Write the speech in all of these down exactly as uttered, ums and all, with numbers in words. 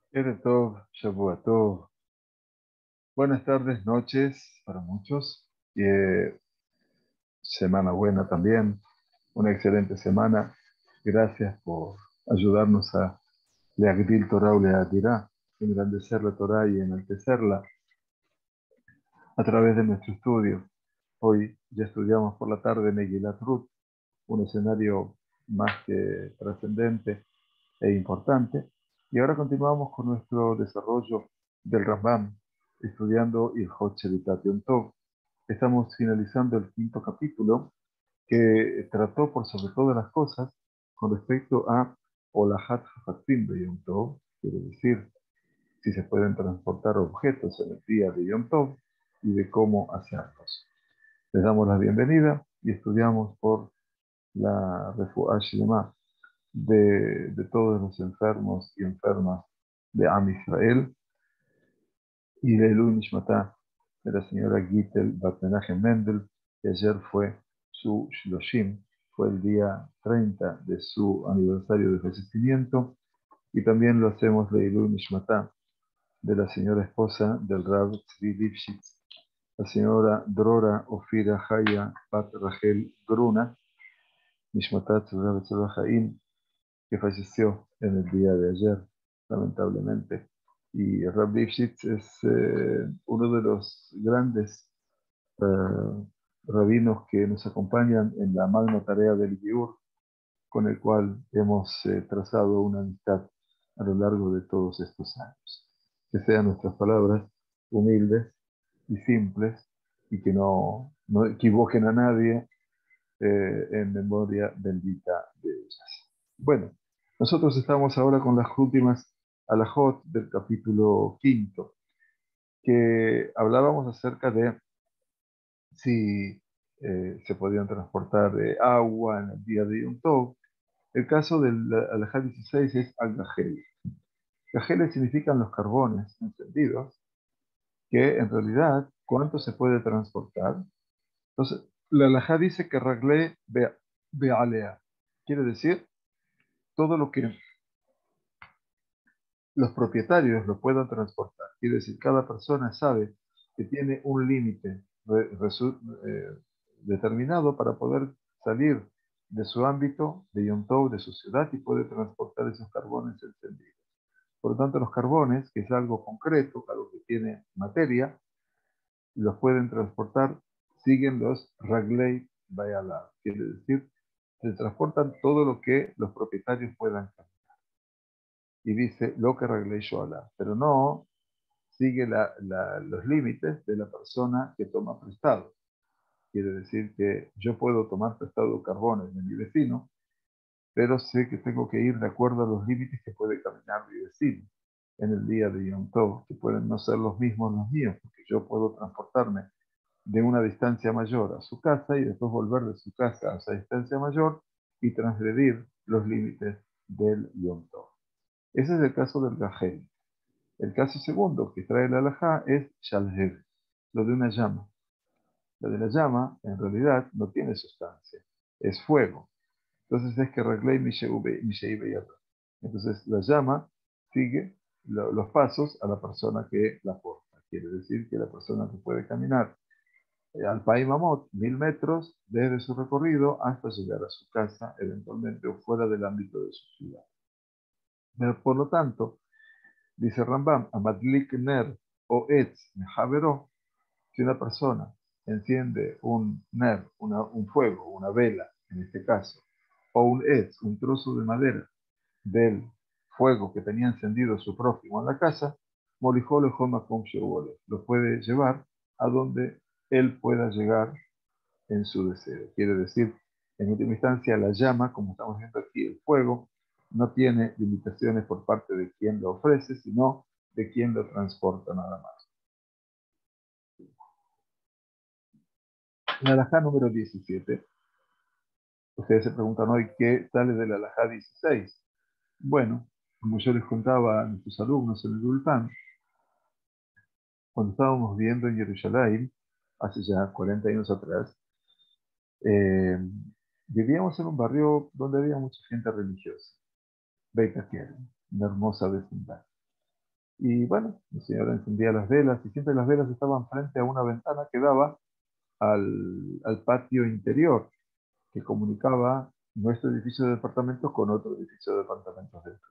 Erev Tov, Shavua Tov. Buenas tardes, noches para muchos. Y, eh, semana buena también. Una excelente semana. Gracias por ayudarnos a Leagdil Torah o Leadirá, engrandecer la Torah y enaltecerla a través de nuestro estudio. Hoy ya estudiamos por la tarde Megilat Ruth, un escenario más que trascendente e importante. Y ahora continuamos con nuestro desarrollo del Rambam, estudiando Ilhot Shelitat Yom Tov. Estamos finalizando el quinto capítulo que trató por sobre todas las cosas con respecto a Olahat Hafatzim de Yom Tov, quiere decir si se pueden transportar objetos en el día de Yom Tov y de cómo hacerlos. Les damos la bienvenida y estudiamos por la Refuah Shlema de, de todos los enfermos y enfermas de Am Israel y de Elul Nishmatá de la señora Gittel Bat Menachem Mendel, que ayer fue su Shloshim, fue el día treinta de su aniversario de fallecimiento, y también lo hacemos de Elul Nishmatá de la señora esposa del Rav Tzvi Lifshitz, la señora Drora Ofira Haya Bat Rachel Gruna, Nishmatá Tzvi Tzvi Chaim, que falleció en el día de ayer, lamentablemente. Y Rav Lifshitz es eh, uno de los grandes eh, rabinos que nos acompañan en la magna tarea del Giur, con el cual hemos eh, trazado una amistad a lo largo de todos estos años. Que sean nuestras palabras humildes y simples y que no, no equivoquen a nadie eh, en memoria bendita de ellas. Bueno, nosotros estamos ahora con las últimas alajot del capítulo quinto, que hablábamos acerca de si eh, se podían transportar eh, agua en el día de Yom Tov. El caso del alajá dieciséis es al-gajel. Gajeles significan los carbones encendidos, que en realidad, ¿cuánto se puede transportar? Entonces, la alajá dice que ragle be'alea, quiere decir todo lo que los propietarios lo puedan transportar. Quiere decir, cada persona sabe que tiene un límite re- resu- eh, determinado para poder salir de su ámbito, de Yom Tov, de su ciudad, y puede transportar esos carbones encendidos. Por lo tanto, los carbones, que es algo concreto, algo que tiene materia, los pueden transportar, siguen los Raglei Bayalá. Quiere decir, se transportan todo lo que los propietarios puedan cambiar. Y dice lo que Raglei Shoalá, pero no sigue la- la- los límites de la persona que toma prestado. Quiere decir que yo puedo tomar prestado carbones de mi vecino, pero sé que tengo que ir de acuerdo a los límites que puede caminar mi vecino en el día de Yom Tov, que pueden no ser los mismos los míos, porque yo puedo transportarme de una distancia mayor a su casa y después volver de su casa a esa distancia mayor y transgredir los límites del Yom Tov. Ese es el caso del Gajel. El caso segundo que trae la halajá es Shalhev, lo de una llama. Lo de la llama, en realidad, no tiene sustancia, es fuego. Entonces es que Raglei Mishei Beyata. Entonces la llama sigue lo- los pasos a la persona que la porta. Quiere decir que la persona que puede caminar eh, al Pai Mamot, mil metros desde su recorrido hasta llegar a su casa, eventualmente o fuera del ámbito de su ciudad. Pero, por lo tanto, dice Rambam, Amadlik Ner o Etz Mehavero, si una persona enciende un ner, una- un fuego, una vela, en este caso, o un etz, un trozo de madera del fuego que tenía encendido su prójimo en la casa, molijó le joma con shewole, lo puede llevar a donde él pueda llegar en su deseo. Quiere decir, en última instancia, la llama, como estamos viendo aquí, el fuego, no tiene limitaciones por parte de quien lo ofrece, sino de quien lo transporta nada más. La alajá número diecisiete. Ustedes se preguntan hoy qué sale de la alajá dieciséis. Bueno, como yo les contaba a nuestros alumnos en el Ulpan, cuando estábamos viviendo en Jerusalén, hace ya cuarenta años atrás, eh, vivíamos en un barrio donde había mucha gente religiosa, Beit Hakerem, una hermosa vecindad. Y bueno, la señora encendía las velas y siempre las velas estaban frente a una ventana que daba al, al patio interior que comunicaba nuestro edificio de departamentos con otro edificio de departamentos dentro.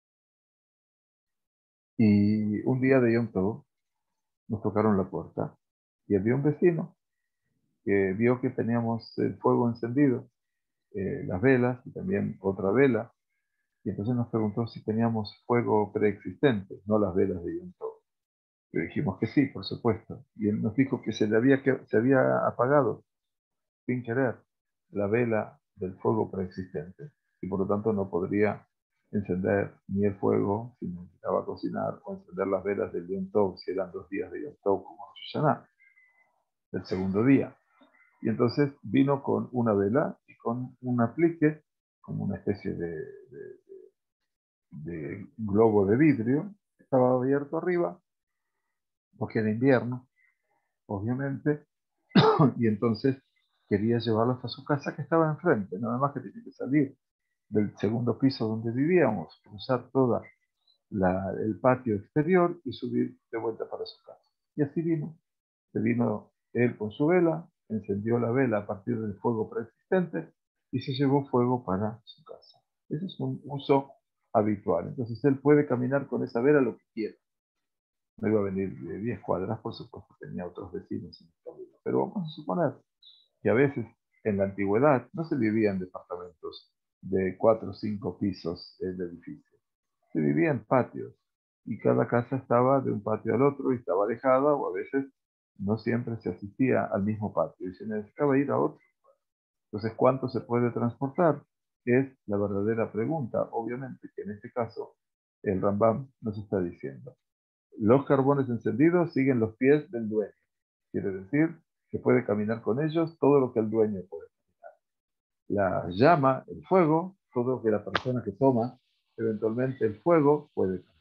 Y un día de Yom Tov nos tocaron la puerta y había un vecino que vio que teníamos el fuego encendido, eh, las velas y también otra vela, y entonces nos preguntó si teníamos fuego preexistente, no las velas de Yom Tov. Le dijimos que sí, por supuesto. Y él nos dijo que se le había, que, se había apagado, sin querer, la vela del fuego preexistente. Y por lo tanto no podría encender ni el fuego si necesitaba cocinar, o encender las velas del Yom Tov, si eran dos días de Yom Tov, como Rosh Hashanah, el segundo día. Y entonces vino con una vela y con un aplique, como una especie de, de, de globo de vidrio, estaba abierto arriba, porque era invierno, obviamente, y entonces quería llevarlos a su casa que estaba enfrente, nada más que tenía que salir del segundo piso donde vivíamos, cruzar toda la, el patio exterior y subir de vuelta para su casa. Y así vino. Se vino él con su vela, encendió la vela a partir del fuego preexistente y se llevó fuego para su casa. Ese es un uso habitual. Entonces él puede caminar con esa vela lo que quiera. No iba a venir de diez cuadras, por supuesto, tenía otros vecinos en el camino. Pero vamos a suponer que a veces en la antigüedad no se vivía en departamentos de cuatro o cinco pisos el edificio. Se vivía en patios y cada casa estaba de un patio al otro y estaba alejada o a veces no siempre se asistía al mismo patio y se necesitaba ir a otro. Entonces, ¿cuánto se puede transportar? Es la verdadera pregunta. Obviamente que en este caso el Rambam nos está diciendo. Los carbones encendidos siguen los pies del dueño. Quiere decir que puede caminar con ellos todo lo que el dueño puede. La llama, el fuego, todo lo que la persona que toma eventualmente el fuego puede caminar.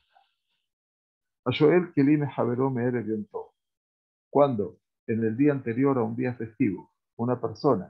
Ashoel Kelime Javeró Meere Yom Tov. Cuando en el día anterior a un día festivo una persona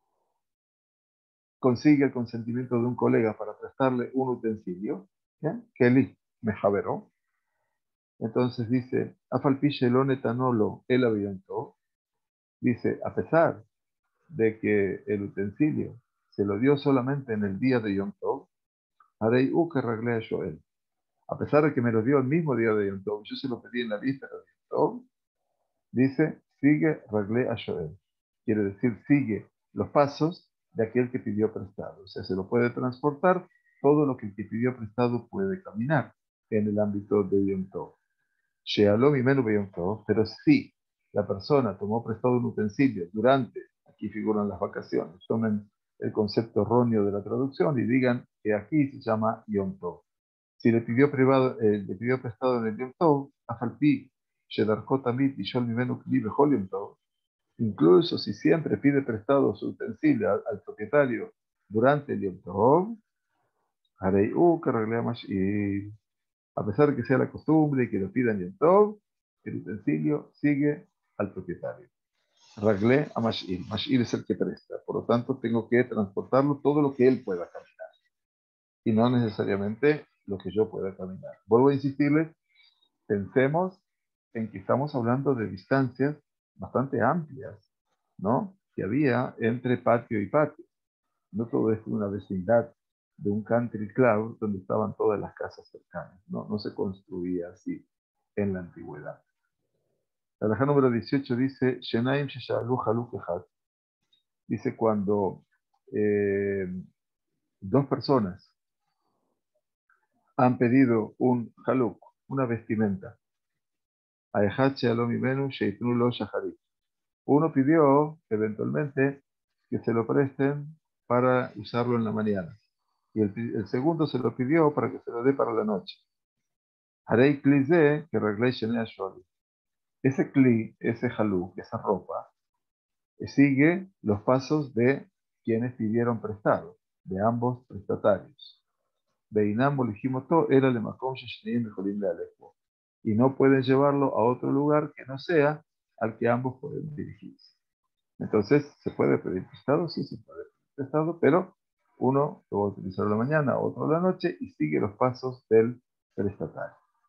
consigue el consentimiento de un colega para prestarle un utensilio, ¿ya? Keli me javeró. Entonces dice, Afalpiche lo netanolo el aviento. Dice, a pesar de que el utensilio se lo dio solamente en el día de Yom Tov, harei u que reglé a Joel. A pesar de que me lo dio el mismo día de Yom Tov, yo se lo pedí en la lista de Yom Tov, dice, sigue reglé a Joel. Quiere decir, sigue los pasos de aquel que pidió prestado. O sea, se lo puede transportar todo lo que el que pidió prestado puede caminar en el ámbito de Yom Tov. Shealó mi menú Yom Tov, pero si la persona tomó prestado un utensilio durante, aquí figuran las vacaciones, tomen el concepto erróneo de la traducción y digan que aquí se llama Yom Tov. Si le pidió, privado, eh, le pidió prestado en el Yom Tov, Afalpi, Shedarkot Amit y Shol mi menú Kli Bechol Yom Tov, incluso si siempre pide prestado su utensilio al, al propietario durante el Yom Tov, Harei U, que reclama, y a pesar de que sea la costumbre y que lo pidan Yom Tov, el utensilio sigue al propietario. Raglé a Mash'il. Mash'il es el que presta. Por lo tanto, tengo que transportarlo todo lo que él pueda caminar. Y no necesariamente lo que yo pueda caminar. Vuelvo a insistirles, pensemos en que estamos hablando de distancias bastante amplias, ¿no? Que había entre patio y patio. No todo es una vecindad de un country club donde estaban todas las casas cercanas. No, no se construía así en la antigüedad. La alajá número dieciocho dice, Shenaim Sheshalu Haluk Echad. Dice cuando eh, dos personas han pedido un haluk, una vestimenta, a Echad Shealom Imenu Sheitnu Lo Shaharit. Uno pidió eventualmente que se lo presten para usarlo en la mañana. Y el, el segundo se lo pidió para que se lo dé para la noche. Harei Kli Ze, que reglé Shenei Asholi. Ese Kli, ese haluk, esa ropa, sigue los pasos de quienes pidieron prestado, de ambos prestatarios. Beinam Molijimoto era le Makom Sheshneim Bejolim de Alejo. Y no pueden llevarlo a otro lugar que no sea al que ambos pueden dirigirse. Entonces, ¿se puede pedir prestado? Sí, se puede pedir prestado, pero uno lo va a utilizar a la mañana, otro a la noche y sigue los pasos del prestatario.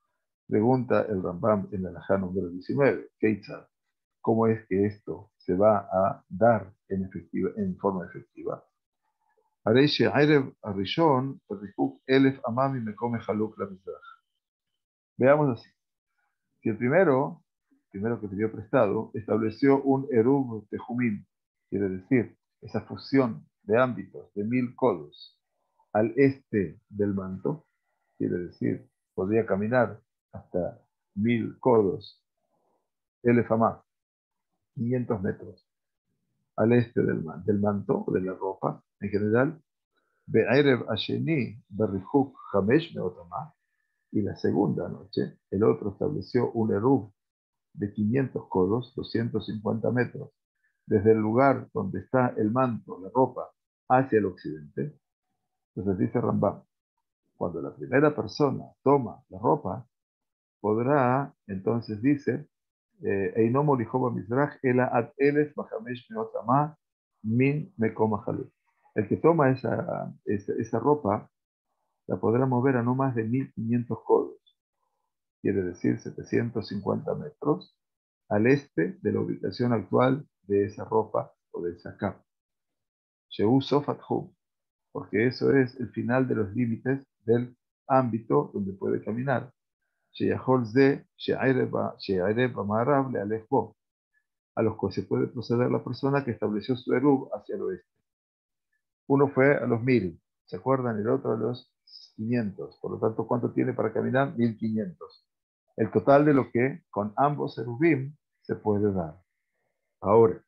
Pregunta el Rambam en la halajá número diecinueve. Keitzad, ¿cómo es que esto se va a dar en, efectiva, en forma efectiva? Harei she'erev arishon rihuk elef amami mekome haluk la mizrach. Veamos así. Si el primero, el primero que pidió prestado, estableció un eruv tejumim, quiere decir, esa fusión de ámbitos de mil codos al este del manto, quiere decir, podía caminar hasta mil codos, elefamá, quinientos metros, al este del, man, del manto, de la ropa, en general, be'erev asheni berrihuk hamesh meotamá, y la segunda noche, el otro estableció un eruv de quinientos codos, doscientos cincuenta metros, desde el lugar donde está el manto, la ropa, hacia el occidente. Entonces dice Rambam, cuando la primera persona toma la ropa, podrá, entonces dice, Einomo lijoba mizrach ela ad elef bajamesh meotama min mekoma haluk. El que toma esa, esa, esa ropa la podrá mover a no más de mil quinientos codos, quiere decir setecientos cincuenta metros, al este de la ubicación actual de esa ropa o de esa capa. Sheu Sofat Hum, porque eso es el final de los límites del ámbito donde puede caminar. Sheyahol Ze, She'erev Amarav Le Alef Bo, a los que se puede proceder la persona que estableció su Erub hacia el oeste. Uno fue a los mil, ¿se acuerdan? El otro a los quinientos. Por lo tanto, ¿cuánto tiene para caminar? mil quinientos. El total de lo que con ambos Erubim se puede dar. Ahora,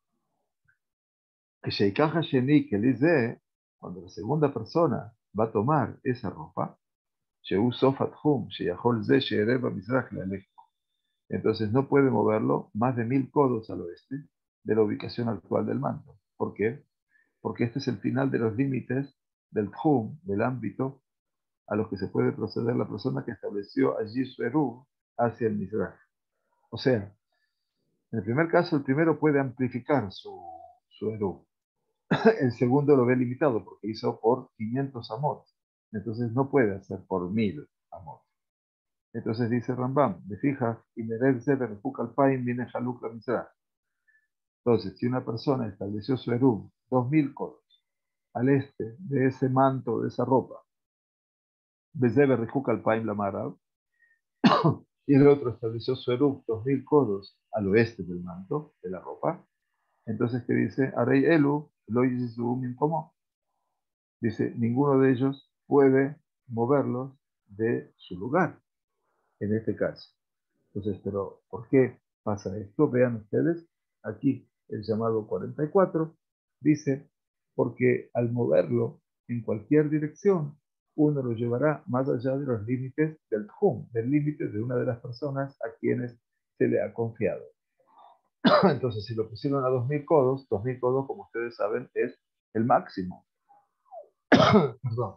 que Sheikaja Sheni, que dice, cuando la segunda persona va a tomar esa ropa, Sheu Sofat Hum, Sheyahol Ze, She'ereva Mizrach Le, entonces no puede moverlo más de mil codos al oeste de la ubicación actual del manto. ¿Por qué? Porque este es el final de los límites del Tchum, del ámbito, a los que se puede proceder la persona que estableció allí su Eruv hacia el Mizrach. O sea, en el primer caso, el primero puede amplificar su, su Eruv. El segundo lo ve limitado porque hizo por quinientos amot. Entonces no puede hacer por mil amot. Entonces dice Rambam, de fija, y merece de Alpain viene Haluk la Mizrach. Entonces, si una persona estableció su Eruv dos mil codos al este de ese manto, de esa ropa, Bezebe Rehuk Alpain la Marav, y el otro estableció su Eruv dos mil codos al oeste del manto, de la ropa, entonces que dice, Arei Elu, lo Yizum como dice, ninguno de ellos puede moverlos de su lugar, en este caso. Entonces, pero ¿por qué pasa esto? Vean ustedes, aquí el llamado cuarenta y cuatro dice, porque al moverlo en cualquier dirección, uno lo llevará más allá de los límites del Tjum, del límite de una de las personas a quienes se le ha confiado. Entonces, si lo pusieron a dos mil codos, dos mil codos, como ustedes saben, es el máximo. Perdón.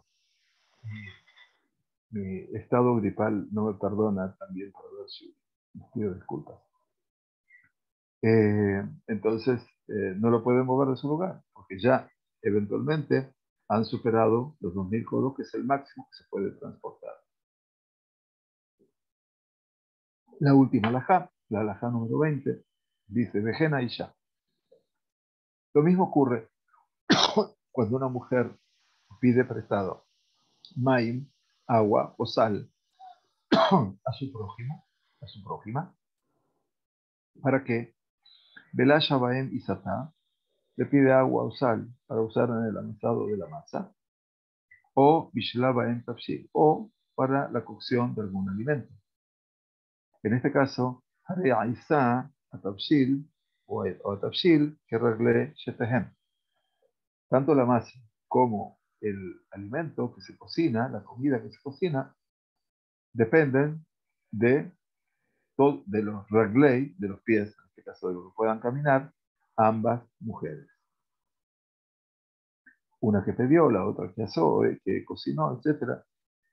Mi estado gripal no me perdona también por haber sido. Les pido disculpas. Eh, entonces, eh, no lo pueden mover de su lugar, porque ya eventualmente han superado los dos mil codos, que es el máximo que se puede transportar. La última alajá, la alajá número veinte, dice, Vejena y ya. Lo mismo ocurre cuando una mujer pide prestado maim, agua o sal a su prójimo, a su prójima, para que Belasha Baem y Satá le pide agua o sal para usar en el amasado de la masa, o Bishlaba en Tafshil, o para la cocción de algún alimento. En este caso, Hare Aisa a Tafshil o a Tafshil que regle Shetehem. Tanto la masa como el alimento que se cocina, la comida que se cocina, dependen de, todo, de los reglei, de los pies, en este caso de lo que puedan caminar, ambas mujeres. Una que pidió, la otra que asó, que cocinó, etcétera.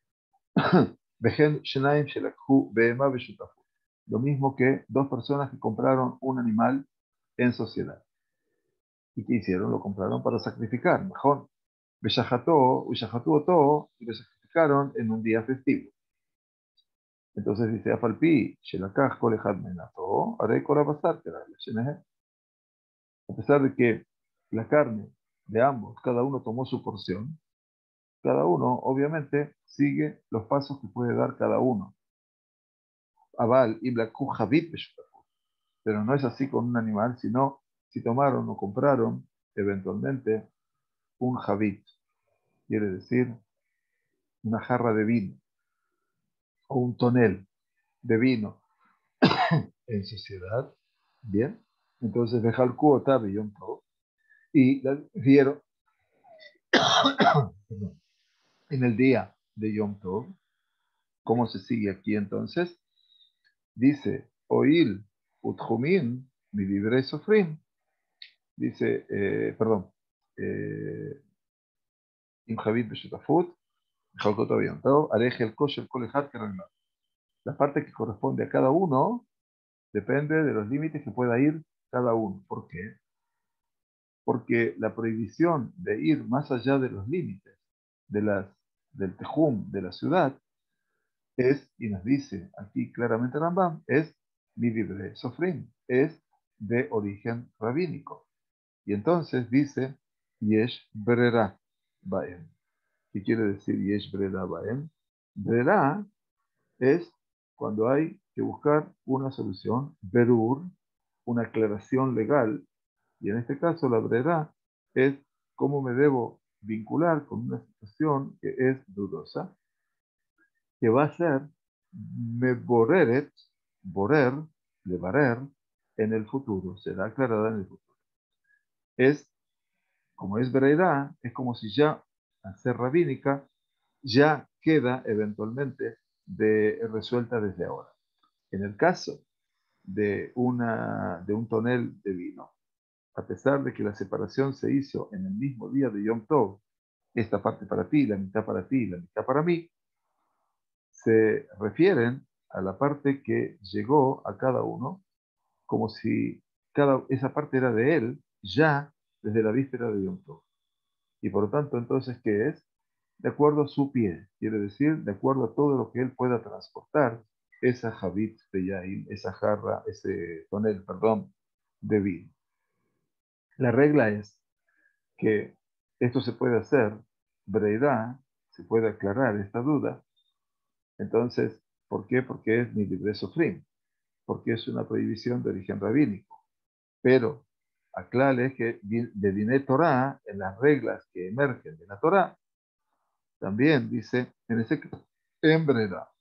Lo mismo que dos personas que compraron un animal en sociedad. ¿Y qué hicieron? Lo compraron para sacrificar. Mejor. Y lo sacrificaron en un día festivo. Entonces dice, Afalpi, Shelakach, Kol Echad Menato, Haré Kol Abasar, que era la Shenehe. A pesar de que la carne de ambos, cada uno tomó su porción, cada uno obviamente sigue los pasos que puede dar cada uno. Abal y Blaku Javit, pero no es así con un animal, sino si tomaron o compraron eventualmente un Javit, quiere decir una jarra de vino o un tonel de vino en sociedad, bien, entonces dejar cuota de Yom Tov y la dieron en el día de Yom Tov. ¿Cómo se sigue aquí entonces? Dice, Oil utjumin mi libre sofrim. Dice, eh, perdón, eh, Im Javit Beshutafut, Jalkot Yom Tov, Areje el kosher kol echad kereglav. La parte que corresponde a cada uno depende de los límites que pueda ir cada uno. ¿Por qué? Porque la prohibición de ir más allá de los límites de las, del tejum de la ciudad es, y nos dice aquí claramente Rambam, es mi libre sofrim, es de origen rabínico. Y entonces dice, Yesh Brera Baem. ¿Qué quiere decir Yesh Brera Baem? Brera es cuando hay que buscar una solución, berur, una aclaración legal, y en este caso la brera es cómo me debo vincular con una situación que es dudosa, que va a ser me boreret, borer, levarer, en el futuro, será aclarada en el futuro. Es, como es brera, es como si ya, al ser rabínica, ya queda eventualmente de, resuelta desde ahora. En el caso de, una, de un tonel de vino, a pesar de que la separación se hizo en el mismo día de Yom Tov, esta parte para ti, la mitad para ti, la mitad para mí, se refieren a la parte que llegó a cada uno como si cada, esa parte era de él ya desde la víspera de Yom Tov. Y por lo tanto, entonces, ¿qué es? De acuerdo a su pie, quiere decir, de acuerdo a todo lo que él pueda transportar, esa javit de yain, esa jarra, ese tonel, perdón, de vino. La regla es que esto se puede hacer, breidá, se puede aclarar esta duda. Entonces, ¿por qué? Porque es mi libre sofrim, porque es una prohibición de origen rabínico. Pero aclare que de Diné Torah, en las reglas que emergen de la Torah, también dice, en ese caso, en breidá.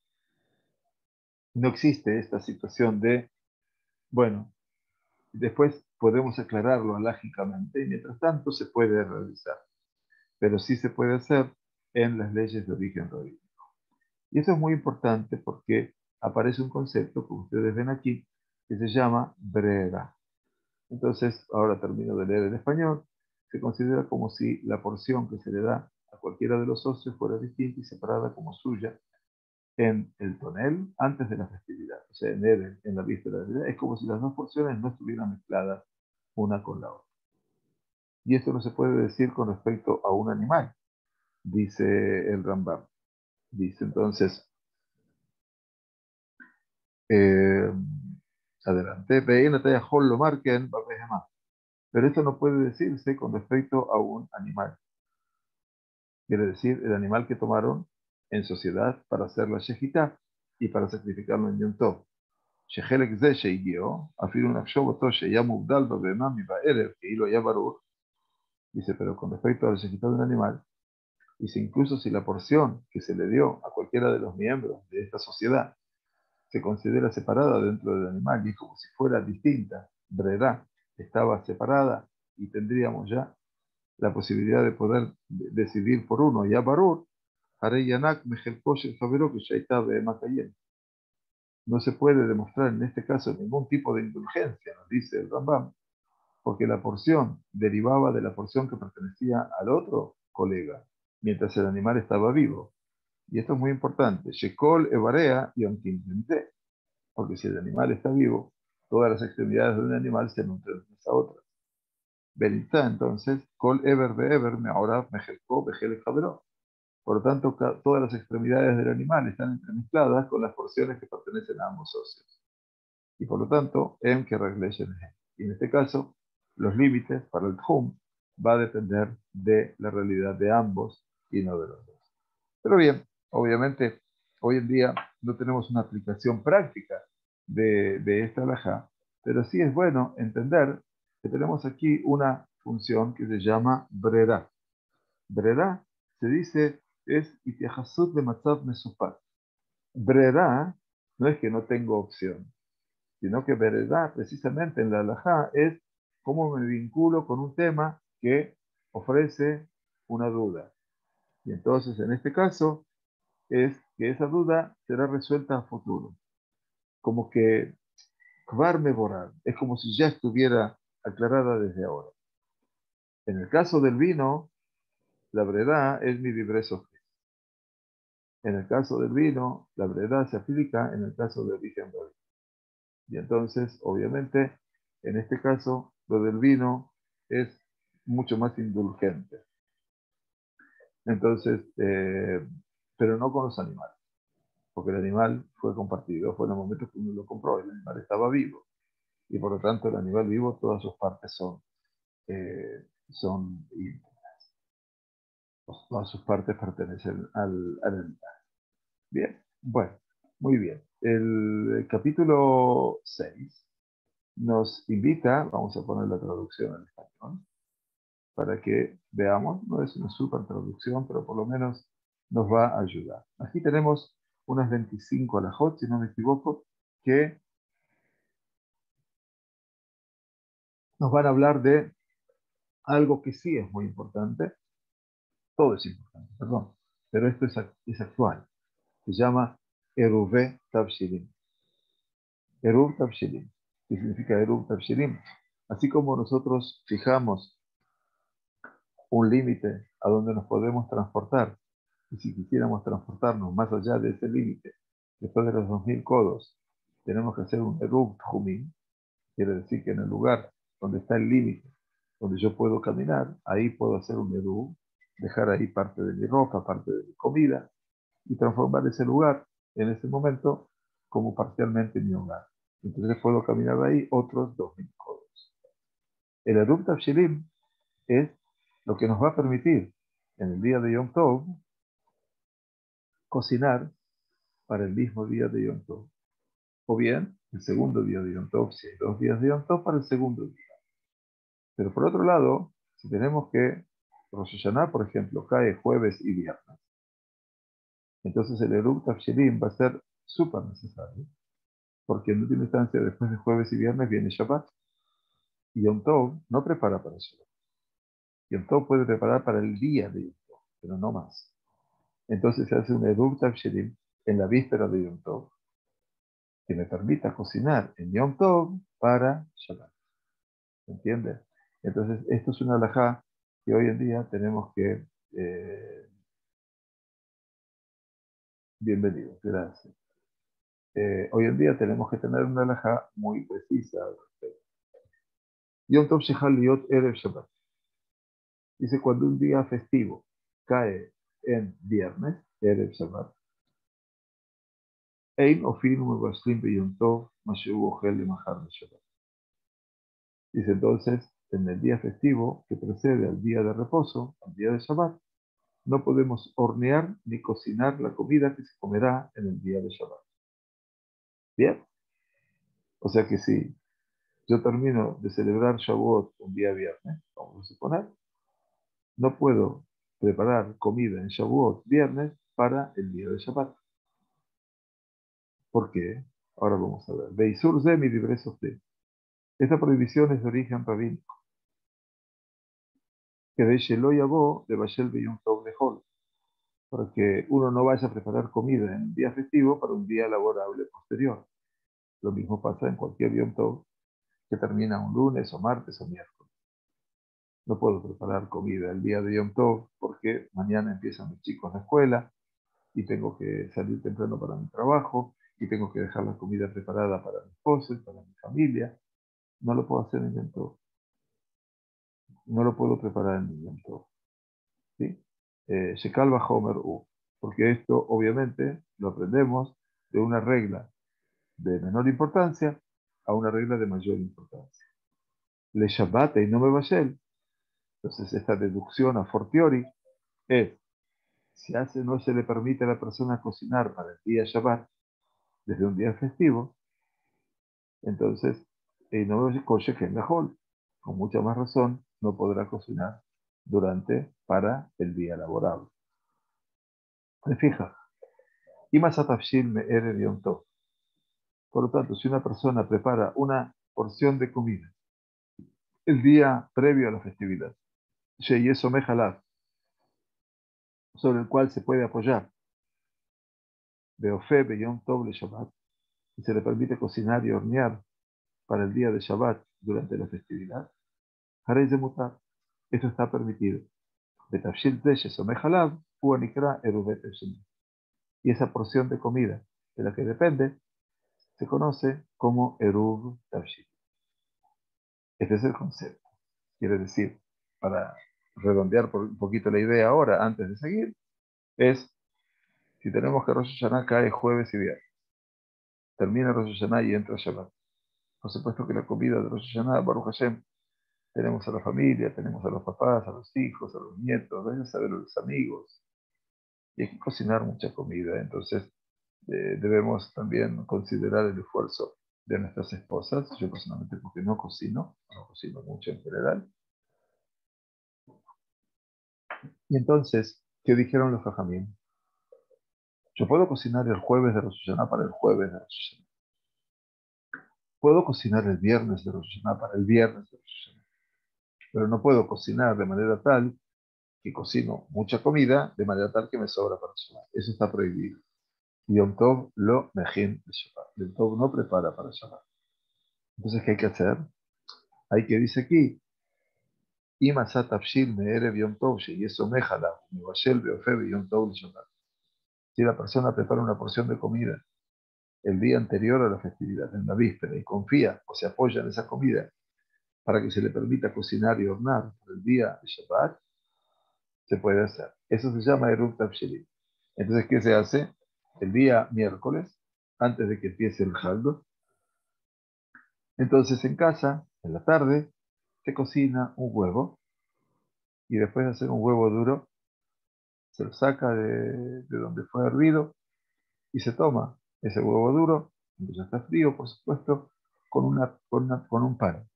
No existe esta situación de, bueno, después podemos aclararlo alágicamente y mientras tanto se puede realizar, pero sí se puede hacer en las leyes de origen rabínico. Y eso es muy importante porque aparece un concepto, como ustedes ven aquí, que se llama brera. Entonces, ahora termino de leer en español, se considera como si la porción que se le da a cualquiera de los socios fuera distinta y separada como suya en el tonel antes de la festividad, o sea, en, el, en la víspera de la festividad. Es como si las dos porciones no estuvieran mezcladas una con la otra. Y esto no se puede decir con respecto a un animal, dice el Rambam. Dice entonces, eh, adelante, lo marquen, pero esto no puede decirse con respecto a un animal. Quiere decir, el animal que tomaron en sociedad para hacer la shejitá y para sacrificarlo en Yom Tov. שחלק זה שהגיעו, אפילו נחשוב אותו שהיה מובדל בבהמה מבערב, כאילו היה ברור, dice, pero con respecto a la shejitá de un animal, dice, incluso si la porción que se le dio a cualquiera de los miembros de esta sociedad se considera separada dentro del animal y es como si fuera distinta, brera, estaba separada y tendríamos ya la posibilidad de poder decidir por uno, ya barur, haré yanak mejelko shel javero que shaita behema kayem. No se puede demostrar en este caso ningún tipo de indulgencia, nos dice el Rambam, porque la porción derivaba de la porción que pertenecía al otro colega, mientras el animal estaba vivo. Y esto es muy importante. Shekol evarea y ontimte, porque si el animal está vivo, todas las extremidades de un animal se nutren unas a otras. Benitá, entonces, kol ever de ever me ahora mejelko bejel javero. Por lo tanto, todas las extremidades del animal están entremezcladas con las porciones que pertenecen a ambos socios. Y por lo tanto, en que reglation es. Y en este caso, los límites para el tchum va a depender de la realidad de ambos y no de los dos. Pero bien, obviamente, hoy en día no tenemos una aplicación práctica de, de esta halajá, pero sí es bueno entender que tenemos aquí una función que se llama brera. Brera se dice es itiajasut de matzav mesupat. Brera no es que no tengo opción, sino que brera precisamente en la halajá es cómo me vinculo con un tema que ofrece una duda. Y entonces, en este caso, es que esa duda será resuelta a futuro. Como que kvar mevorar, es como si ya estuviera aclarada desde ahora. En el caso del vino, la brevedad es mi vibreso. En el caso del vino, la brevedad se aplica en el caso de origen David. Y entonces, obviamente, en este caso, lo del vino es mucho más indulgente. Entonces, eh, pero no con los animales, porque el animal fue compartido, fue en el momento que uno lo compró, el animal estaba vivo. Y por lo tanto, el animal vivo, todas sus partes son, eh, son íntimas. Todas sus partes pertenecen al, al animal. Bien, bueno, muy bien. El capítulo seis nos invita, vamos a poner la traducción en español, para que veamos, no es una super traducción, pero por lo menos nos va a ayudar. Aquí tenemos unas veinticinco alajot, si no me equivoco, que nos van a hablar de algo que sí es muy importante. Todo es importante, perdón, pero esto es, es actual. Se llama Eruv Tabshirim. Eruv Tabshirim. ¿Qué significa Eruv Tabshirim? Así como nosotros fijamos un límite a donde nos podemos transportar, y si quisiéramos transportarnos más allá de ese límite, después de los dos mil codos, tenemos que hacer un Eruv Tjumim, quiere decir que en el lugar donde está el límite, donde yo puedo caminar, ahí puedo hacer un Eruv, dejar ahí parte de mi ropa, parte de mi comida, y transformar ese lugar en ese momento como parcialmente mi hogar. Entonces puedo caminar ahí otros dos mil codos. El Eruv Tabshirim es lo que nos va a permitir en el día de Yom Tov cocinar para el mismo día de Yom Tov. O bien, el segundo día de Yom Tov, si hay dos días de Yom Tov, para el segundo día. Pero por otro lado, si tenemos que Rosh Hashanah, por ejemplo, cae jueves y viernes, entonces el Eruv Tabshirim va a ser súper necesario, porque en última instancia, después de jueves y viernes viene Shabbat. Y Yom Tov no prepara para Shabbat. Yom Tov puede preparar para el día de Yom Tov, pero no más. Entonces se hace un Eruv Tabshirim en la víspera de Yom Tov, que me permita cocinar en Yom Tov para Shabbat. ¿Se entiende? Entonces, esto es una halajá que hoy en día tenemos que... Eh, bienvenido, gracias. Eh, hoy en día tenemos que tener una halajá muy precisa. Yom Tov Shechal Liot Erev Shabbat. Dice, cuando un día festivo cae en viernes, Erev Shabbat, Ein ofinu mevashlim beyom tov, mashu ochel lemachar Shabbat. Dice entonces, en el día festivo que precede al día de reposo, al día de Shabbat, no podemos hornear ni cocinar la comida que se comerá en el día de Shabbat. Bien. O sea que si yo termino de celebrar Shavuot un día viernes, vamos a suponer, no puedo preparar comida en Shavuot viernes para el día de Shabbat. ¿Por qué? Ahora vamos a ver. Beisur ze mi libresos de. Esta prohibición es de origen rabínico. Que de Shelo Yabo de Bashel Beyum Tov de Hol. Para que uno no vaya a preparar comida en un día festivo para un día laborable posterior. Lo mismo pasa en cualquier Yom Tov que termina un lunes o martes o miércoles. No puedo preparar comida el día de Yom Tov porque mañana empiezan mis chicos a la escuela y tengo que salir temprano para mi trabajo y tengo que dejar la comida preparada para mi esposo y para mi familia. No lo puedo hacer en Yom Tov. No lo puedo preparar en Yom Tov. ¿Sí? eh, Shekal Bajomer U, porque esto obviamente lo aprendemos de una regla de menor importancia a una regla de mayor importancia. Le Shabbat y no me vayel. Entonces esta deducción a fortiori es, si hace, no se le permite a la persona cocinar para el día Shabbat desde un día festivo, entonces y no me coche que mejor, con mucha más razón no podrá cocinar durante para el día laborable. ¿Me fija? Y más atafshil me ere yom tov. Por lo tanto, si una persona prepara una porción de comida el día previo a la festividad, y eso me jalad, sobre el cual se puede apoyar, Beofe Beyom Tov le Shabbat, y se le permite cocinar y hornear para el día de Shabbat durante la festividad, Harei de Mutar, esto está permitido. Betafshil Teshe Somejalab, Uanikra Erubet Eshim. Y esa porción de comida de la que depende se conoce como Erub Tafshil. Este es el concepto. Quiere decir, para redondear por un poquito la idea ahora, antes de seguir, es, si tenemos que Rosh Hashanah cae jueves y viernes, termina Rosh Hashanah y entra Shabbat. Por supuesto que la comida de Rosh Hashanah, Baruch Hashem, tenemos a la familia, tenemos a los papás, a los hijos, a los nietos, a los amigos, y hay que cocinar mucha comida. Entonces, eh, debemos también considerar el esfuerzo de nuestras esposas. Yo personalmente, porque no cocino, no cocino mucho en general. Y entonces, ¿qué dijeron los Jajamín? Yo puedo cocinar el jueves de Rosh Hashanah para el jueves de Rosh Hashanah. Puedo cocinar el viernes de Rosh Hashanah para el viernes de Rosh Hashanah. Pero no puedo cocinar de manera tal que cocino mucha comida de manera tal que me sobra para Shabbat. Eso está prohibido. Y Yom Tov lo mejin de Shabbat. Yom Tov no prepara para Shabbat. Entonces, ¿qué hay que hacer? Hay que dice aquí, Imasat Afshil Me'erev Yom Tov, y eso mejala, Mevashel Beofeb Yom Tov Shabbat. Si la persona prepara una porción de comida el día anterior a la festividad, en la víspera, y confía o se apoya en esa comida para que se le permita cocinar y hornear por el día de Shabbat, se puede hacer. Eso se llama Eruv Tafshilim. Entonces, ¿qué se hace? El día miércoles, antes de que empiece el Jaldo, entonces en casa, en la tarde, se cocina un huevo y después de hacer un huevo duro, se lo saca de, de donde fue hervido y se toma ese huevo duro, cuando ya está frío, por supuesto, con, una, con, una, con un pan.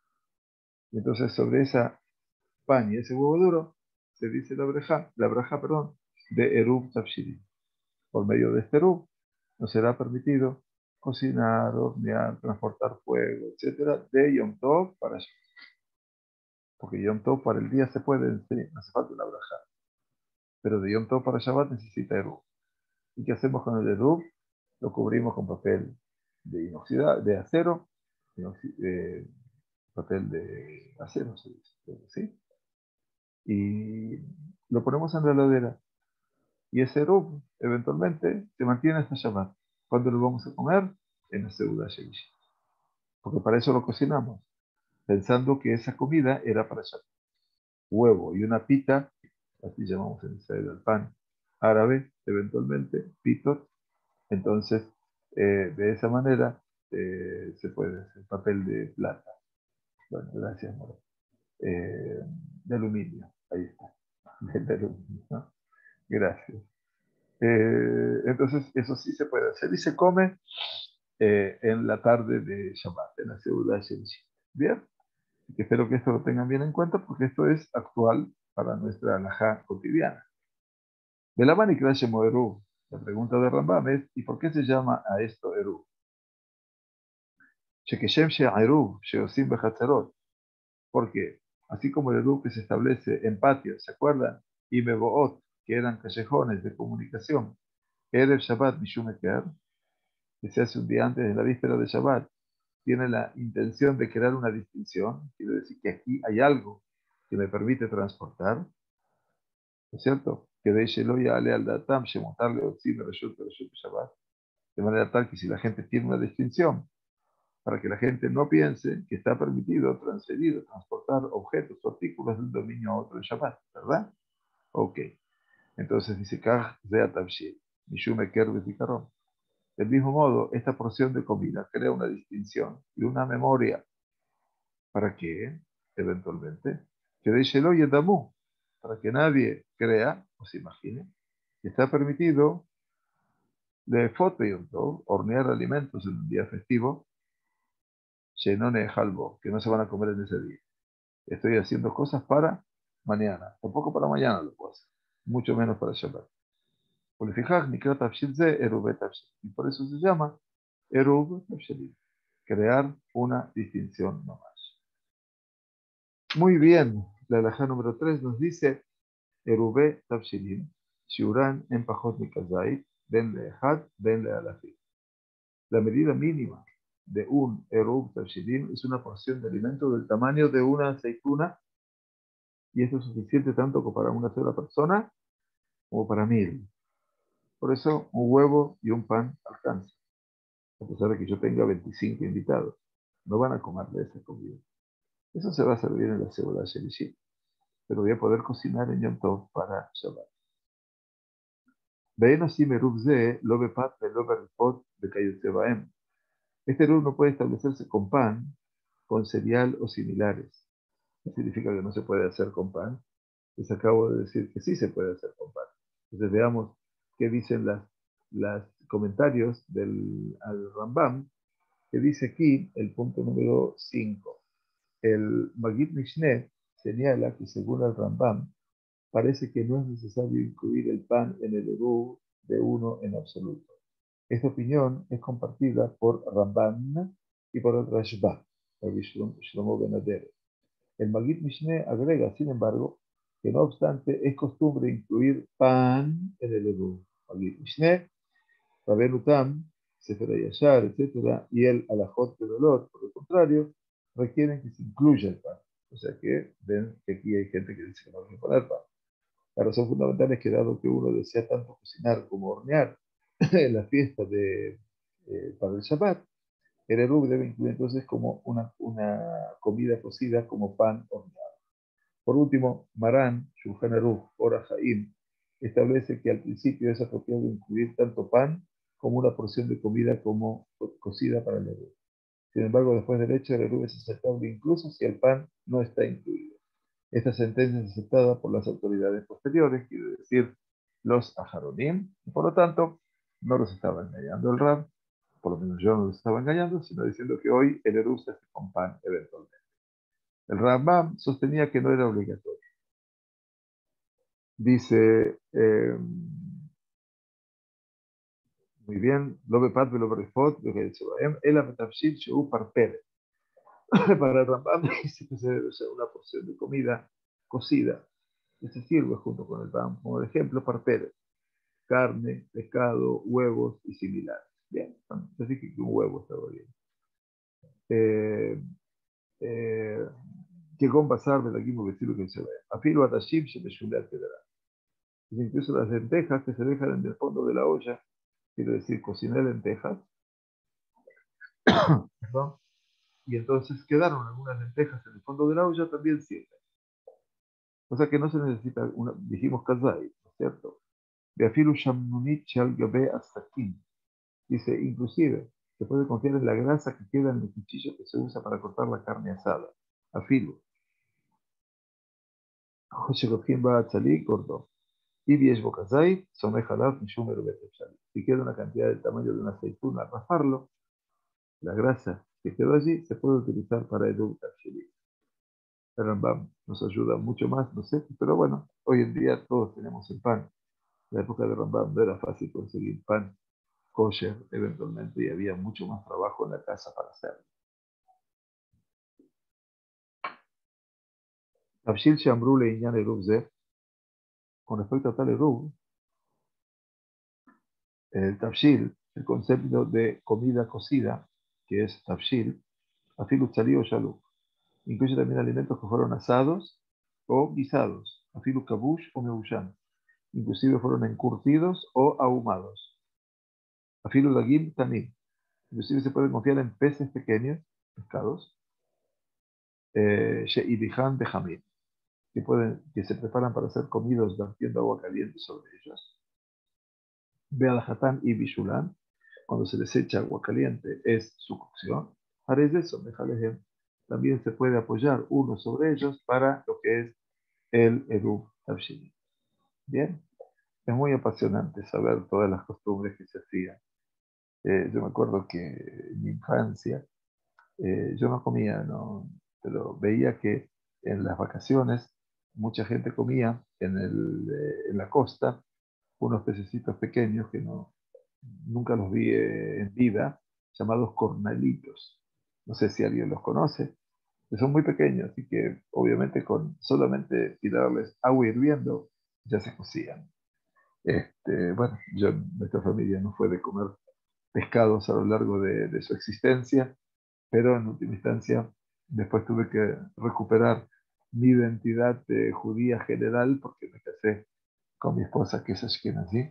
Y entonces sobre esa pan y ese huevo duro se dice la braja, la braja, perdón, de Eruv Tafshilim. Por medio de este Eruv nos será permitido cocinar, hornear, transportar fuego, etcétera, de Yom Tov para Shabbat. Porque Yom Tov para el día se puede, sí, no hace falta una braja. Pero de Yom Tov para Shabbat necesita Eruv. ¿Y qué hacemos con el Eruv? Lo cubrimos con papel de inoxidable, de acero, inoxi- eh, papel de acero, se dice, ¿sí? Y lo ponemos en la heladera. Y ese Eruv, eventualmente, se mantiene hasta Shabbat. ¿Cuándo lo vamos a comer? En la Seudah Shelish. Porque para eso lo cocinamos, pensando que esa comida era para Shabbat. Huevo y una pita, así llamamos en Israel el pan árabe, eventualmente, pitot. Entonces, eh, de esa manera eh, se puede hacer papel de plata. Bueno, gracias, Moro. Eh, de aluminio, ahí está. De aluminio, ¿no? Gracias. Eh, entonces, eso sí se puede hacer y se come eh, en la tarde de Shabbat, en la Seudah Shelish. Bien, espero que esto lo tengan bien en cuenta porque esto es actual para nuestra halajá cotidiana. De la Bani Krashemo Eruv, la pregunta de Rambam es, ¿y por qué se llama a esto Eruv? Shekeshem She'eruv Sheosim Bechatzerot. Porque así como el Eruv que se establece en patios, ¿se acuerdan? Y Meboot, que eran callejones de comunicación, Erev Shabbat Mishum Eker, que se hace un día antes de la víspera de Shabbat, tiene la intención de crear una distinción, quiere decir que aquí hay algo que me permite transportar, ¿no es cierto? Que de Sheloya Ale al Datam, Shemotarle Otzim Reshut Reshut Shabbat, de manera tal que si la gente tiene una distinción, para que la gente no piense que está permitido transferir, transportar objetos o artículos de un dominio a otro en Shabbat, ¿verdad? Ok. Entonces dice, Kaj Zea Tabshil, Mishume Kerbe Zikaron. Del mismo modo, esta porción de comida crea una distinción y una memoria. ¿Para qué? Eventualmente. Que de Shelo y Damu, para que nadie crea o se imagine que está permitido de foto y hornear alimentos en un día festivo, Shenone Halbo, que no se van a comer en ese día. Estoy haciendo cosas para mañana, tampoco para mañana lo puedo hacer, mucho menos para Shabbat. Y por eso se llama Erub Tafshilim, crear una distinción nomás. Muy bien, la halajá número tres nos dice Erube Tafshilim, Shiuran en Pajot Mikazai, Ben Lehad, Ben Lealafim. La medida mínima de un Erub Tafshilim es una porción de alimento del tamaño de una aceituna, y esto es suficiente tanto como para una sola persona como para mil. Por eso un huevo y un pan alcanzan, a pesar de que yo tenga veinticinco invitados. No van a comer de esa comida. Eso se va a servir en la cebolla shelishit, pero voy a poder cocinar en Yom Tov para Shabbat. Este erub no puede establecerse con pan, con cereal o similares. ¿Qué significa que no se puede hacer con pan? Les acabo de decir que sí se puede hacer con pan. Entonces veamos qué dicen las, las comentarios del al Rambam, que dice aquí el punto número cinco. El Magid Mishneh señala que según el Rambam, parece que no es necesario incluir el pan en el erub de uno en absoluto. Esta opinión es compartida por Ramban y por el Rashba, el Shlomo Ben Aderet. El Magid Mishneh agrega, sin embargo, que no obstante es costumbre incluir pan en el erub. Magid Mishneh, Rabbeinu Tam, Sefer Yashar, etcétera, y el Alajot de Dolor, por el contrario, requieren que se incluya el pan. O sea que ven que aquí hay gente que dice que no hay que poner pan. La razón fundamental es que dado que uno desea tanto cocinar como hornear en la fiesta de, eh, para el Shabbat, el erub debe incluir entonces como una, una comida cocida como pan horneado. Por último, Maran, Shulchan Aruch, Ora Haim, establece que al principio es apropiado incluir tanto pan como una porción de comida como co cocida para el erub. Sin embargo, después del hecho, el erub es aceptable incluso si el pan no está incluido. Esta sentencia es aceptada por las autoridades posteriores, quiere decir los ajaronim, y por lo tanto no los estaba engañando el Rab, por lo menos yo no los estaba engañando, sino diciendo que hoy el erub se hace con pan eventualmente. El Rambam sostenía que no era obligatorio. Dice, eh, muy bien, lo bepat lo berefot, el ametafshil sheu parpere. Para el Rambam dice que se debe usar una porción de comida cocida que se sirve junto con el pan, como por ejemplo parpere, carne, pescado, huevos y similares. Bien, se dije que un huevo estaba bien. Eh, eh, que con pasar de aquí porque decirlo que se ve. Afilo a Tashib se me shulea quedará. Incluso las lentejas que se dejan en el fondo de la olla, quiero decir, cociné lentejas, ¿no? Y entonces quedaron algunas lentejas en el fondo de la olla, también sirven. O sea que no se necesita, una, dijimos kazai, ¿no es cierto? De afilu shamnunit shal gabe asakin. Dice, inclusive, se puede confiar en la grasa que queda en el cuchillo que se usa para cortar la carne asada. Afilu. José Gotkin va a salir, cortó. Y diez bocazai, son jalaf y shumer betechal. Si queda una cantidad del tamaño de una aceituna, rafarlo, la grasa que quedó allí se puede utilizar para el tafshili. El Rambam nos ayuda mucho más, no sé, pero bueno, hoy en día todos tenemos el pan. En la época de Rambam no era fácil conseguir pan kosher eventualmente y había mucho más trabajo en la casa para hacerlo. Tafshil Shamru le Inyan Erub Zeh, con respecto a tal Erub, el Tafshil, el concepto de comida cocida, que es Tafshil, Afilu Tzali o Shaluk, incluye también alimentos que fueron asados o guisados, Afilu Kabush o Meushan, inclusive fueron encurtidos o ahumados. Afilu Dagim Tamim, inclusive se puede confiar en peces pequeños, pescados, Sheidihan de Hamid. que, pueden, que se preparan para ser comidos vertiendo agua caliente sobre ellos. Ve al Hatán y Bishulan, cuando se les echa agua caliente, es su cocción. Haré eso, Mejalejem. También se puede apoyar uno sobre ellos para lo que es el Eruv Tabshili. Bien, es muy apasionante saber todas las costumbres que se hacían. Eh, yo me acuerdo que en mi infancia eh, yo no comía, no, pero veía que en las vacaciones mucha gente comía en, el, eh, en la costa unos pececitos pequeños que no, nunca los vi eh, en vida, llamados cornalitos. No sé si alguien los conoce, que son muy pequeños y que obviamente con solamente tirarles agua hirviendo ya se cocían. Este, bueno, yo, nuestra familia no fue de comer pescados a lo largo de, de su existencia, pero en última instancia después tuve que recuperar mi identidad de judía general porque me casé con mi esposa que es ashkenazí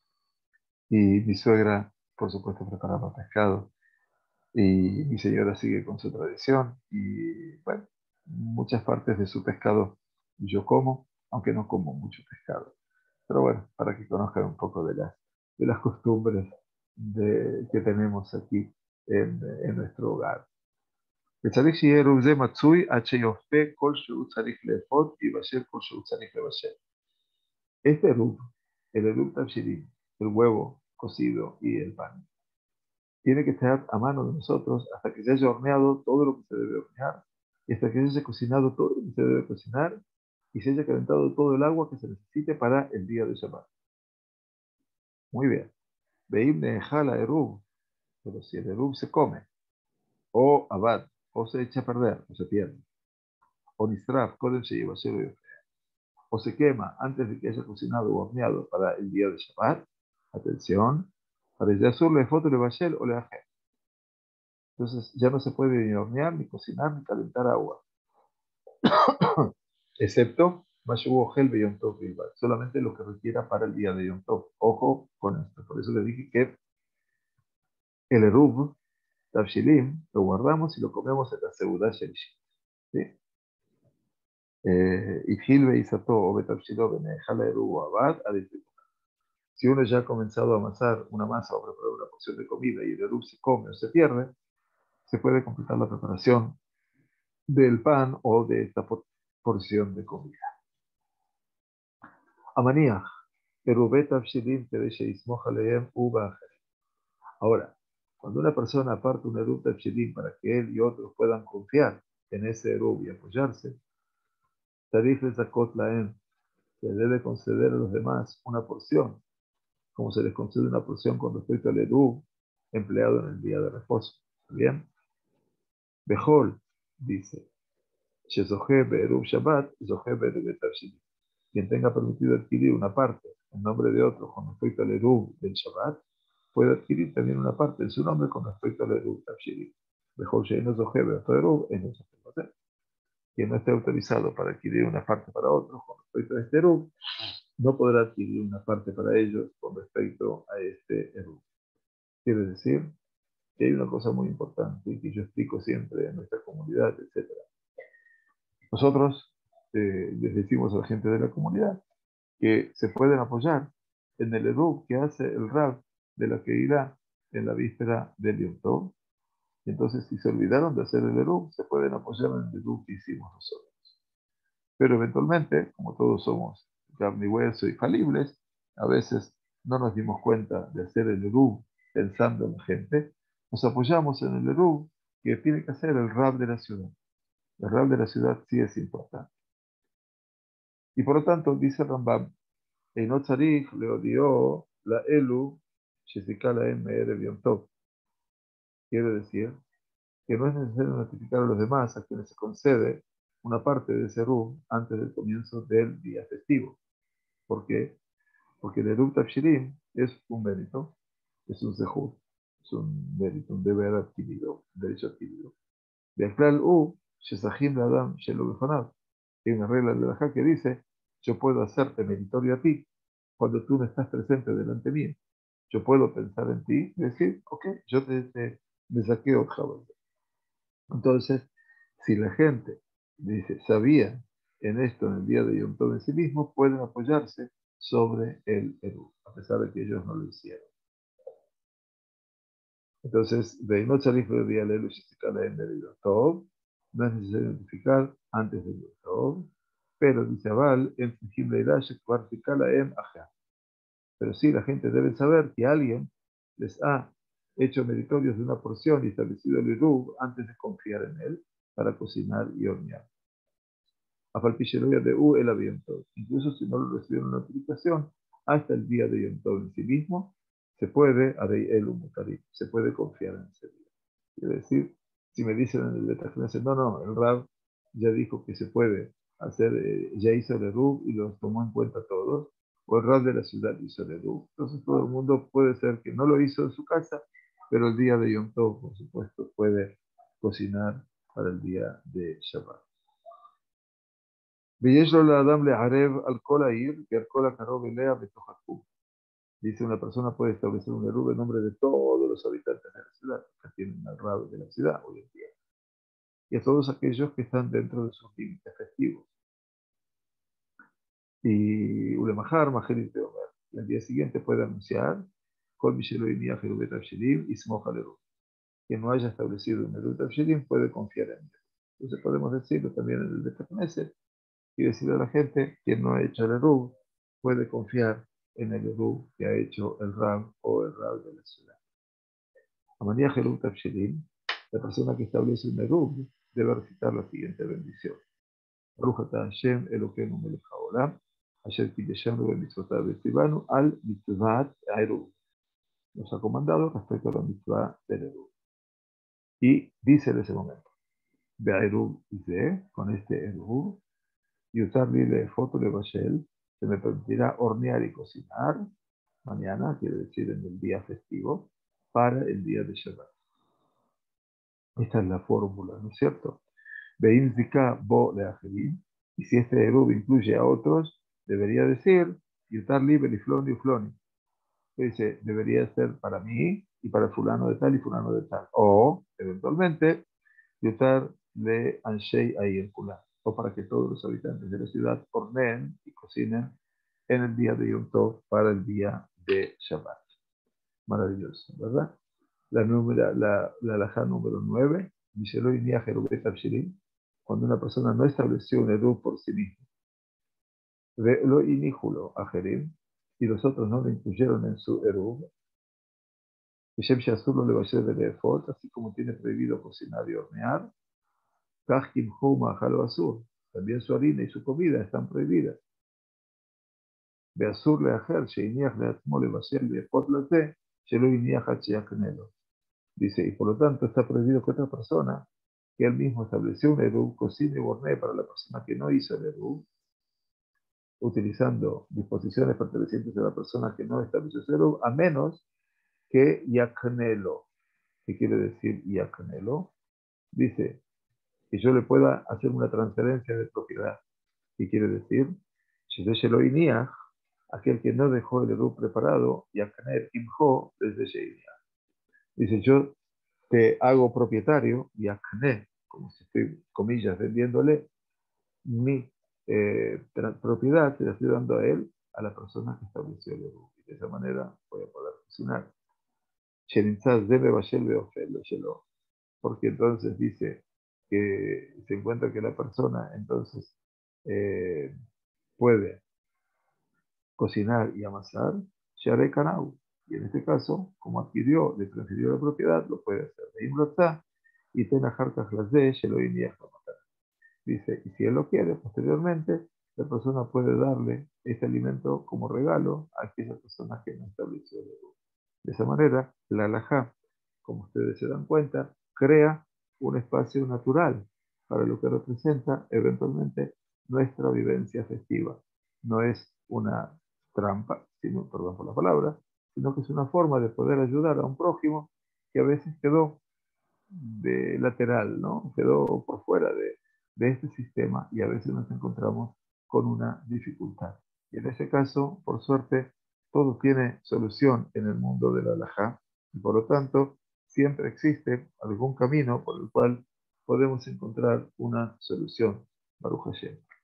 y mi suegra por supuesto preparaba pescado y mi señora sigue con su tradición y bueno, muchas partes de su pescado yo como, aunque no como mucho pescado. Pero bueno, para que conozcan un poco de las, de las costumbres de, que tenemos aquí en, en nuestro hogar. וצריך שיהיה עירוב זה מצוי עד שיופתה כל שהוא צריך לאפות ויבשל כל שהוא צריך לבשל. Este עירוב, el עירוב תבשילים, el huevo cocido y el pan, tiene que estar a mano de nosotros hasta que se haya horneado todo lo que se debe hornear y hasta que se haya cocinado todo lo que se debe cocinar y se haya calentado todo el agua que se necesite para el día de Shabbat. Muy bien. Veim neejala eruv, pero si el eruv se come, o abad, o se echa a perder, o se pierde, o nisraf, kodem se lleva o se quema antes de que haya cocinado o horneado para el día de Shabbat, atención, para el Yasur le foto le bashel o le ajé. Entonces ya no se puede ni hornear, ni cocinar, ni calentar agua, excepto Mashubo Gel de Yom Tov Bilbao, solamente lo que requiera para el día de Yom Tov. Ojo con esto, por eso le dije que el Eruv, Tabshilim, lo guardamos y lo comemos en la Seudá Shelishit. ¿Sí? Y Gilbe y Sato o Betabshilo Benejala Eruv Abad, si uno ya ha comenzado a amasar una masa o preparar una porción de comida y el eruv se come o se pierde, se puede completar la preparación del pan o de esta porción de comida. Amaniach, erubet avshilim kedeshe ismoch alehem uva. Ahora, cuando una persona aparte un eruv avshilim para que él y otros puedan confiar en ese eruv y apoyarse, tarif lezakot lahem, se debe conceder a los demás una porción, como se les concede una porción con respecto al eruv empleado en el día de reposo. ¿Bien? Bejol dice, Shezohe be'eruv Shabbat, Zohe be'eruv Tavshilim. Quien tenga permitido adquirir una parte en nombre de otro con respecto al eruv del Shabbat, puede adquirir también una parte en su nombre con respecto al eruv Tavshilim. Bejol she'eno Zohe be'eruv eruv, eno Zohe be'eruv. Quien no esté autorizado para adquirir una parte para otro con respecto a este eruv, no podrá adquirir una parte para ellos con respecto a este eruv. Quiere decir que hay una cosa muy importante y que yo explico siempre en nuestra comunidad, etcétera. Nosotros eh, les decimos a la gente de la comunidad que se pueden apoyar en el eruv que hace el Rab de la que irá en la víspera del Yom Tov. Y entonces, si se olvidaron de hacer el eruv, se pueden apoyar en el eruv que hicimos nosotros. Pero eventualmente, como todos somos carne y hueso y falibles, a veces no nos dimos cuenta de hacer el eruv pensando en la gente, nos apoyamos en el eruv que tiene que hacer el Rab de la ciudad. El Rab de la ciudad sí es importante. Y por lo tanto, dice Rambam, Einot Tzarich leodio la elu shezika lahem me'erev Yom Tov. Quiere decir que no es necesario notificar a los demás a quienes se concede una parte de ese eruv antes del comienzo del día festivo. ¿Por qué? Porque el eruv Tavshilim es un mérito, es un zehut, es un mérito, un deber adquirido, un derecho adquirido. De Aklal U, shezahim ladam shelo befanav. Hay una regla de la Já que dice, yo puedo hacerte meritorio a ti cuando tú no estás presente delante mío. Yo puedo pensar en ti y decir, ok, yo te, te me saqué otra vez. Entonces, si la gente dice, sabía en esto, en el día de Yom Tov en sí mismo, pueden apoyarse sobre el Eruv, a pesar de que ellos no lo hicieron. Entonces, de no Tzarich Be'Yalelu Shestikalaem de Yom Tov, no es necesario identificar antes de Yom Tov, pero dice Abal, en Tzijim Leirash Kvartikalaem Ajá. Pero sí, la gente debe saber que alguien les ha hecho meritorios de una porción y establecido el Eruv antes de confiar en él para cocinar y hornear. Afalpicheloya de U el Yom Tov. Incluso si no lo recibieron una notificación, hasta el día de Yom Tov en sí mismo, se puede, Arei el Umutarim, se puede confiar en ese día. Quiere decir, si me dicen en el Betacneset, no, no, el Rab ya dijo que se puede hacer, eh, ya hizo el Eruv y los tomó en cuenta todos, o el Rab de la ciudad hizo el Eruv. Entonces todo el mundo puede ser que no lo hizo en su casa, pero el día de Yom Tov, por supuesto, puede cocinar para el día de Shabbat. Dice una persona puede establecer un eruv en nombre de todos los habitantes de la ciudad, que tienen al rab de la ciudad hoy en día, y a todos aquellos que están dentro de sus límites festivos. Y Ulemajar, Majerit Teomer, y al día siguiente puede anunciar Kol Mishelo Inia Jerubet Abshelim y Smoja Leruv. Quien no haya establecido un eruv Abshelim puede confiar en él. Entonces podemos decirlo también en el Betacneset y decirle a la gente que no ha hecho el eruv puede confiar en el eruv que ha hecho el rab o el rab de la ciudad. Amanía Jerub Tabshelim, la persona que establece un eruv debe recitar la siguiente bendición. Baruch atah Hashem Elokeinu melech haolam, asher kideshanu bemitzvotav v'tzivanu al mitzvat eruv. Nos ha comandado respecto a la mitzvah del eruv. Y dice en ese momento, Be'eruv ze, con este eruv, y usarle de foto de Bashel, se me permitirá hornear y cocinar mañana, quiere decir en el día festivo, para el día de Shabbat. Esta es la fórmula, ¿no es cierto? Veim zika bo de ajerim, y si este eruv incluye a otros, debería decir, yutar libre y floni y floni. Dice, debería ser para mí y para fulano de tal y fulano de tal. O, eventualmente, yutar de anshei ayir kulan, o para que todos los habitantes de la ciudad horneen y cocinen en el día de Yom Tov para el día de Shabbat. Maravilloso, ¿verdad? La número, la, la alajá número nueve, cuando una persona no estableció un eruv por sí mismo, lo iníjulo a Jerim, y los otros no lo incluyeron en su eruv, así como tiene prohibido cocinar y hornear, también su harina y su comida están prohibidas. Beasur leajer, sheiniach leatzmo levashel be'epot late, shelo iniach ad sheaknelo. Dice, y por lo tanto está prohibido que otra persona, que él mismo estableció un eruv, cocine y hornee para la persona que no hizo el eruv, utilizando disposiciones pertenecientes a la persona que no estableció el eruv, a menos que yaknelo. ¿Qué quiere decir yaknelo? Dice, que yo le pueda hacer una transferencia de propiedad. ¿Qué quiere decir? Shelo iniach, aquel que no dejó el eruv preparado, yakner imjo desde sheiniach. Dice, yo te hago propietario, yakne, como si estoy, comillas, vendiéndole mi eh, propiedad, se la estoy dando a él, a la persona que estableció el eruv. Y de esa manera voy a poder cocinar. Porque entonces dice que se encuentra que la persona entonces eh, puede cocinar y amasar, Share Kanau. Y en este caso, como adquirió, le transfirió la propiedad, lo puede hacer. De Imrotá y Tenajar Kajlasde, Sheloim y Dice, y si él lo quiere, posteriormente, la persona puede darle este alimento como regalo a aquella persona que no estableció el eruv. De esa manera, la halajá, como ustedes se dan cuenta, crea un espacio natural para lo que representa eventualmente nuestra vivencia festiva. No es una trampa, sino, perdón por la palabra, sino que es una forma de poder ayudar a un prójimo que a veces quedó de lateral, ¿no? Quedó por fuera de, de este sistema y a veces nos encontramos con una dificultad. Y en ese caso, por suerte, todo tiene solución en el mundo de la halajá y por lo tanto siempre existe algún camino por el cual podemos encontrar una solución. Baruch Hashem.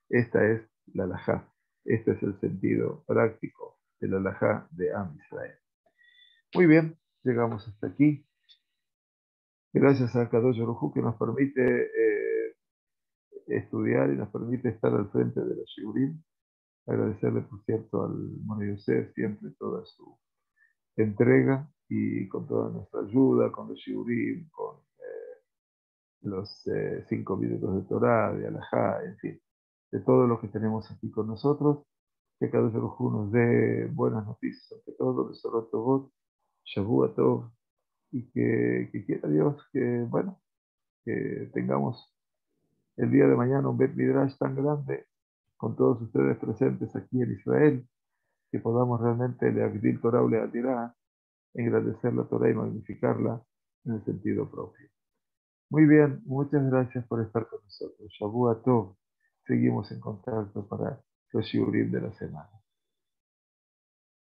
Esta es la halajá. Este es el sentido práctico de la halajá de Am Israel. Muy bien, llegamos hasta aquí. Gracias a Kadosh Baruj Hu que nos permite eh, estudiar y nos permite estar al frente de la Shiurim. Agradecerle, por cierto, al Moni Yosef siempre toda su entrega y con toda nuestra ayuda, con los Shiurim, con eh, los eh, cinco minutos de Torah, de Alajá, en fin, de todo lo que tenemos aquí con nosotros. Que cada uno nos dé buenas noticias, ante todo, de Sorot Tovot, Shavua Tov, y que, que quiera Dios que, bueno, que tengamos el día de mañana un Bet Midrash tan grande con todos ustedes presentes aquí en Israel, que podamos realmente le Agdil Torah u le Atirá, engrandecer la Torah y magnificarla en el sentido propio. Muy bien, muchas gracias por estar con nosotros. Shavua Tov. Seguimos en contacto para los shiurim de la semana.